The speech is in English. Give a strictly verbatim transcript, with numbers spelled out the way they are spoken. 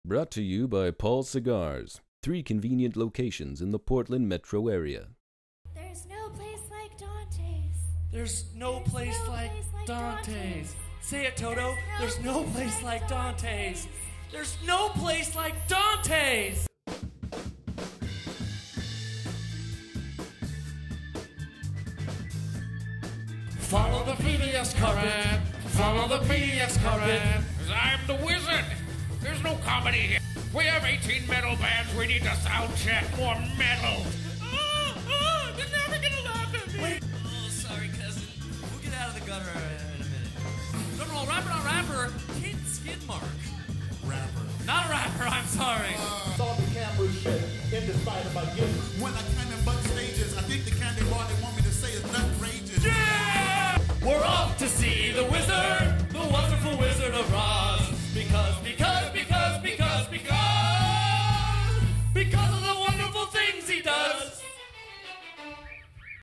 Brought to you by Paul's Cigars. Three convenient locations in the Portland metro area. There's no place like Dante's. There's no There's place no like place like Dante's. Dante's. Say it, Toto. There's no place like Dante's. There's no place like Dante's. Follow the P D S current. Follow the P D S current. I'm the wizard. There's no comedy here. We have eighteen metal bands. We need to sound check more metal. Oh, oh, they're never gonna laugh at me. Wait. Oh, sorry, cousin. We'll get out of the gutter in a minute. Drum roll, rapper, not rapper. Kid Skidmark. Rapper. Not a rapper, I'm sorry. Saw the camera shit in despite of my gifts. When I came in butt stages, I think the candy bar they